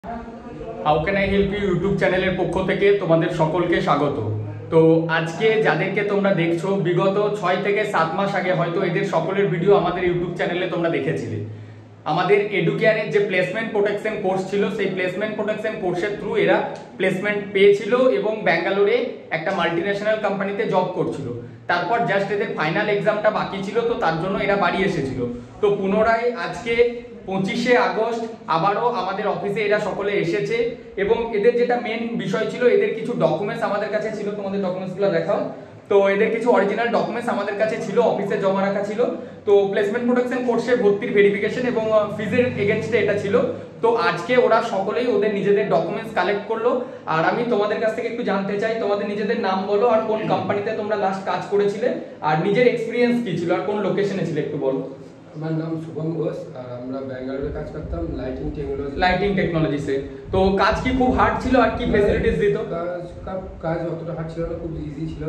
How can I help you YouTube চ্যানেলের পক্ষ থেকে তোমাদের সকলকে স্বাগত। তো আজকে যাদেরকে তোমরা দেখছো বিগত 6 থেকে 7 মাস আগে হয়তো এদের সকলের ভিডিও আমাদের ইউটিউব চ্যানেলে তোমরা দেখেছিলে। আমাদের এডুকেয়ারের যে প্লেসমেন্ট প্রোটেকশন কোর্স ছিল সেই প্লেসমেন্ট প্রোটেকশন কোর্সের থ্রু এরা প্লেসমেন্ট পেয়েছিল এবং ব্যাঙ্গালোরে একটা মাল্টিন্যাশনাল কোম্পানিতে জব করছিল। তারপর জাস্ট এদের ফাইনাল এক্সামটা বাকি ছিল, তো তার জন্য এরা বাড়ি এসেছিল। তো পুনরায় আজকে 25শে আগস্ট আবারও আমাদের অফিসে এরা সকলে এসেছে এবং এদের যেটা মেন বিষয় ছিল, এদের কিছু ডকুমেন্টস আমাদের কাছে ছিল। তোমাদের ডকুমেন্টসগুলো দেখাও। তো এদের কিছু অরিজিনাল ডকুমেন্টস আমাদের কাছে ছিল, অফিসে জমা রাখা ছিল। তো প্লেসমেন্ট প্রোটেকশন কোর্সে ভর্তির ভেরিফিকেশন এবং ফিজের এগেনস্টে এটা ছিল। তো আজকে ওরা সকলেই ওদের নিজেদের ডকুমেন্টস কালেক্ট করলো। আর আমি তোমাদের কাছ থেকে একটু জানতে চাই, তোমাদের নিজেদের নাম বলো আর কোন কোম্পানিতে তোমরা লাস্ট কাজ করেছিলে আর নিজের এক্সপিরিয়েন্স কি ছিল আর কোন লোকেশনে ছিল একটু বলো। আমার নাম শুভম ঘোষ আর আমরা ব্যাঙ্গালোরে কাজ করতাম লাইটিং টেকনোলজিসে। তো কাজ কি খুব হার্ড ছিল আর কি ফ্যাসিলিটিস দিত? কাজ অতটা হার্ড ছিল না, খুব ইজি ছিল।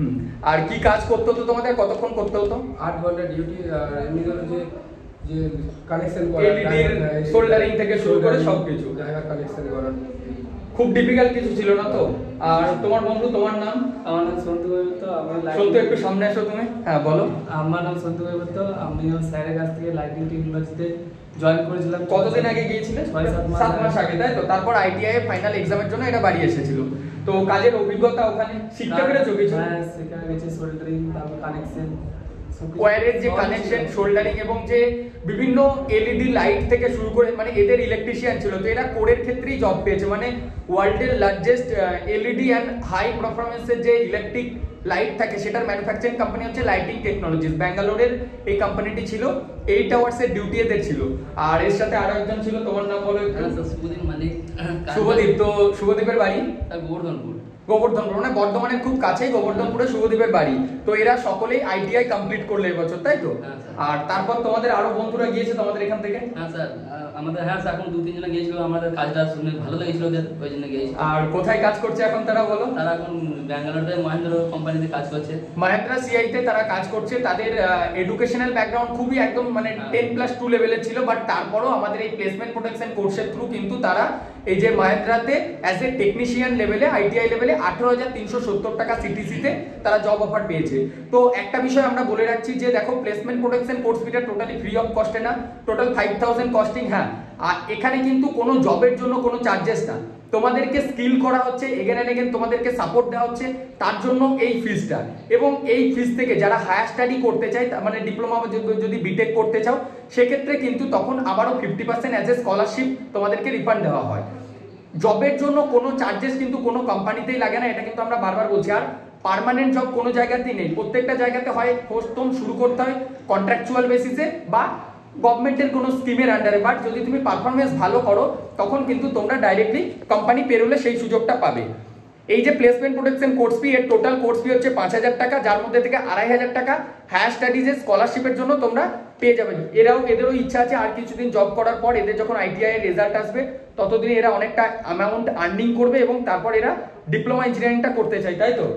আর কি কাজ করতে হতো তোমাদের, কতক্ষণ করতে হতো? 8 ঘন্টা ডিউটি। আর এমনি ধরো যে কানেকশন করা, এলইডি সোল্ডারিং থেকে শুরু করে সবকিছু, ড্রাইভার কানেকশন করা, খুব ডিফিকাল্ট কিছু ছিল না তো? আর তোমার বন্ধু, তোমার নাম? আমার নাম সন্তু বৈবত্য। সন্তু একটু সামনে এসো তুমি। হ্যাঁ বলো। আমার নাম সন্তু বৈবত্য। আমিও স্যারের কাছ থেকে লাইটিং টেকনোলজিতে জয়েন করেছিলাম। কতদিন আগে গিয়েছিলে? 6-7 মাস আগে, তাই তো? তারপর আইটিআই ফাইনাল এক্সামের জন্য এটা বাড়ি এসেছিল। তো কাজের অভিজ্ঞতা ওখানে শিখতে পেরেছো কিছু? হ্যাঁ, শেখা গেছে। সোল্ডারিং, তারপর কানেকশন, ওয়্যারের যে কানেকশন, সোল্ডারিং এবং যে বিভিন্ন এলইডি লাইট থেকে শুরু করে, মানে এদের ইলেকট্রিশিয়ান ছিল। তো এরা কোরের ক্ষেত্রেই জব পেয়েছে, মানে ওয়ার্ল্ডের লার্জেস্ট এলইডি অ্যান্ড হাই পারফরমেন্সের যে ইলেকট্রিক লাইট থাকে সেটার ম্যানুফ্যাকচারিং কোম্পানি হচ্ছে লাইটিং টেকনোলজিস। ব্যাঙ্গালোরের এই কোম্পানিটি ছিল। 8 আওয়ার্সের ডিউটি এদের ছিল। আর এর সাথে আরো একজন ছিল, তোমার নাম বলো। শুভদীপ মালিক। শুভদীপ। তো শুভদীপের বাড়ি গোবর্ধনপুর। গোবর্ধনপুর মানে বর্ধমানের খুব কাছেই গোবর্ধনপুরে শুভদীপের বাড়ি। তো এরা সকলেই আইটিআই কমপ্লিট করলো এবছর, তাই তো? আর তারপর তোমাদের আরো বন্ধুরা গিয়েছে তোমাদের এখান থেকে? হ্যাঁ স্যার, আমাদের স্যার এখন 2-3 জন গিয়েছিল। আমাদের কাজটা শুনে ভালো লেগেছিল ওদের, ওই জন্য গিয়েছিল। আর কোথায় কাজ করছে এখন তারা, বলো? তারা এখন ব্যাঙ্গালোরে মহেন্দ্র কোম্পানিতে কাজ করছে। মহেন্দ্রা সিআইতে তারা কাজ করছে। তাদের এডুকেশনাল ব্যাকগ্রাউন্ড খুবই একদম মানে 10+2 লেভেলের ছিল, বাট তারপরও আমাদের এই প্লেসমেন্ট প্রোটেকশন কোর্সের থ্রু কিন্তু তারা এই যে মহেন্দ্রাতে অ্যাজ এ টেকনিশিয়ান লেভেলে, আইটিআই লেভেলে 18,370 টাকা সিটিসিতে তারা জব অফার পেয়েছে। তো একটা বিষয় আমরা বলে রাখছি যে দেখো, প্লেসমেন্ট প্রোটেকশন কোর্স ফিটা টোটালি ফ্রি অফ কস্টে না, টোটাল 5,000 কস্টিং। হ্যাঁ, আর এখানে কিন্তু কোনো জবের জন্য কোনো চার্জেস না, তোমাদেরকে স্কিল করা হচ্ছে, এগেন এন্ড এগেন তোমাদেরকে সাপোর্ট দেওয়া হচ্ছে, তার জন্য এই ফিসটা। এবং এই ফিস থেকে যারা হায়ার স্টাডি করতে চায়, মানে ডিপ্লোমা যদি বিটেক করতে চাও, সেক্ষেত্রে কিন্তু তখন আবারও 50% অ্যাজ এ স্কলারশিপ তোমাদেরকে রিফান্ড দেওয়া হয়। জবের জন্য কোনো চার্জেস কিন্তু কোনো কোম্পানিতেই লাগে না, এটা কিন্তু আমরা বারবার বলছি। আর পার্মানেন্ট জব কোনো জায়গাতেই নেই। প্রত্যেকটা জায়গাতে হয় প্রথম শুরু করতে হয় কন্ট্রাকচুয়াল বেসিসে বা গভর্নমেন্টের কোনো স্কিমের আন্ডারে। বাট যদি তুমি পারফরমেন্স ভালো করো তখন কিন্তু তোমরা ডাইরেক্টলি কোম্পানি পেরোলে সেই সুযোগটা পাবে। এই যে প্লেসমেন্ট প্রোটেকশন কোর্স ফি, এর টোটাল কোর্স ফি হচ্ছে 5,000 টাকা, যার মধ্যে থেকে 2,500 টাকা হায়ার স্টাডিজের স্কলারশিপের জন্য তোমরা পেয়ে যাবে। এদেরও ইচ্ছা আছে আর কিছুদিন জব করার পর এদের যখন আইটিআই এর রেজাল্ট আসবে ততদিন এরা অনেকটা অ্যামাউন্ট আর্নিং করবে এবং তারপর এরা ডিপ্লোমা ইঞ্জিনিয়ারিংটা করতে চায়, তাই তো?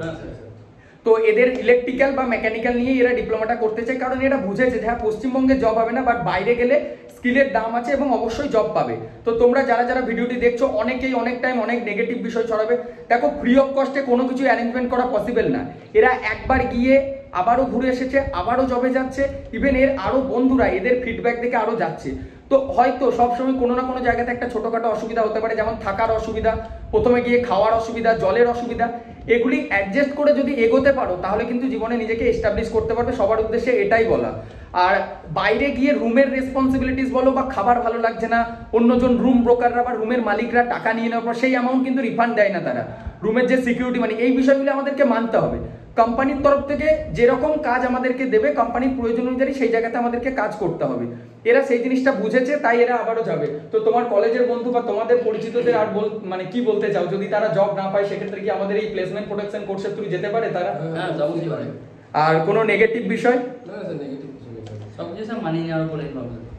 তো এদের ইলেকট্রিক্যাল বা মেকানিক্যাল নিয়ে এরা ডিপ্লোমাটা করতে চায়, কারণ এরা বুঝেছে যে হ্যাঁ, পশ্চিমবঙ্গে জব হবে না, বাট বাইরে গেলে স্কিলের দাম আছে এবং অবশ্যই জব পাবে। তো তোমরা যারা যারা ভিডিওটি দেখছো, অনেকেই অনেক টাইম অনেক নেগেটিভ বিষয় ছড়াবে। দেখো, ফ্রি অফ কস্টে কোনো কিছু অ্যারেঞ্জমেন্ট করা পসিবল না। এরা একবার গিয়ে আবারও ঘুরে এসেছে, আবারও জবে যাচ্ছে। ইভেন এর আরো বন্ধুরা এদের ফিডব্যাক দেখে আরো যাচ্ছে। তো হয়তো সবসময় কোনো না কোনো জায়গাতে একটা ছোটখাটো অসুবিধা হতে পারে, যেমন থাকার অসুবিধা, প্রথমে গিয়ে খাওয়ার অসুবিধা, জলের অসুবিধা। এগুলি অ্যাডজাস্ট করে যদি এগোতে পারো তাহলে কিন্তু জীবনে নিজেকে এস্টাবলিশ করতে পারবে। সবার উদ্দেশ্যে এটাই বলা। আর বাইরে গিয়ে রুমের রেসপন্সিবিলিটিস বলো বা খাবার ভালো লাগছে না, অন্যজন রুম ব্রোকাররা বা রুমের মালিকরা টাকা নিয়ে নেওয়ার পর সেই অ্যামাউন্ট কিন্তু রিফান্ড দেয় না তারা। রুমের যে সিকিউরিটি মানি, এই বিষয়গুলো আমাদেরকে মানতে হবে। কোম্পানির তরফ থেকে যেরকম কাজ আমাদেরকে দেবে, কোম্পানির প্রয়োজন অনুযায়ী সেই জায়গাতে আমাদেরকে কাজ করতে হবে। এরা সেই জিনিসটা বুঝেছে, তাই এরা আবারও যাবে। তো তোমার কলেজের বন্ধু বা তোমাদের পরিচিতদের আর মানে কি বলতে চাও, যদি তারা জব না পায় সেক্ষেত্রে কি আমাদের এই প্লেসমেন্ট প্রোটেকশন কোর্সের থ্রু যেতে পারে তারা? হ্যাঁ, অবশ্যই পারে। আর কোনো নেগেটিভ বিষয়? না স্যার, নেগেটিভ কিছু নেই। সব কিছু মানিয়ে নেওয়ার পরে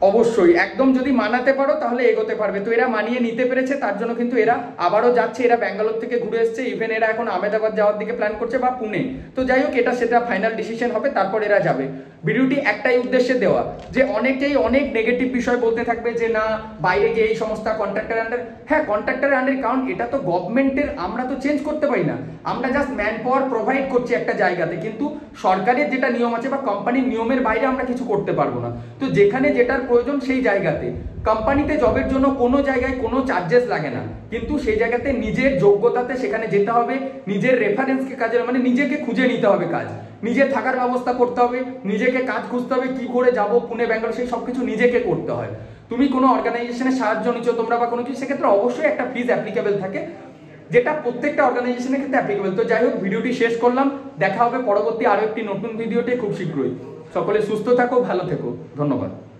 অবশ্যই একদম যদি মানাতে পারো তাহলে এগোতে পারবে। তো এরা মানিয়ে নিতে পেরেছে, তার জন্য কিন্তু এরা আবারও যাচ্ছে। এরা ব্যাঙ্গালোর থেকে ঘুরে এসছে, ইভেন এরা এখন আহমেদাবাদ যাওয়ার দিকে প্ল্যান করছে বা পুনে। তো যাই হোক, এটা সেটা ফাইনাল ডিসিশন হবে, তারপর এরা যাবে। ভিডিওটি একটাই উদ্দেশ্যে দেওয়া যে অনেকেই অনেক নেগেটিভ বিষয় বলতে থাকবে যে না বাইরে গিয়ে এই সংস্থা কন্ট্রাক্টর আন্ডার, হ্যাঁ কন্ট্রাক্টর আন্ডার, কারণ এটা তো গভর্নমেন্টের, আমরা তো চেঞ্জ করতে পারি না, আমরা জাস্ট ম্যান পাওয়ার প্রোভাইড করছি একটা জায়গাতে, কিন্তু সরকারের যেটা নিয়ম আছে বা কোম্পানির নিয়মের বাইরে আমরা কিছু করতে পারবো না। তো যেখানে যেটার প্রয়োজন সেই জায়গাতে, কোম্পানিতে জবের জন্য কোনো জায়গায় কোনো চার্জেস লাগে না, কিন্তু সেই জায়গাতে নিজের যোগ্যতাতে সেখানে যেতে হবে, নিজের রেফারেন্সকে কাজে মানে নিজেকে খুঁজে নিতে হবে কাজ, নিজের থাকার ব্যবস্থা করতে হবে, নিজেকে কাজ খুঁজতে হবে, কি করে যাব পুনে ব্যাঙ্গালোর, সেই সবকিছু নিজেকে করতে হয়। তুমি কোনো অর্গানাইজেশনের সাহায্য নিচ্ছ তোমরা বা কোনো কিছু, সেক্ষেত্রে অবশ্যই একটা ফিজ অ্যাপ্লিকেবল থাকে, যেটা প্রত্যেকটা অর্গানাইজেশনের ক্ষেত্রে অ্যাপ্লিকেবল। তো যাই হোক, ভিডিওটি শেষ করলাম, দেখা হবে পরবর্তী আরো একটি নতুন ভিডিওতে খুব শীঘ্রই। সকলে সুস্থ থাকো, ভালো থেকো, ধন্যবাদ।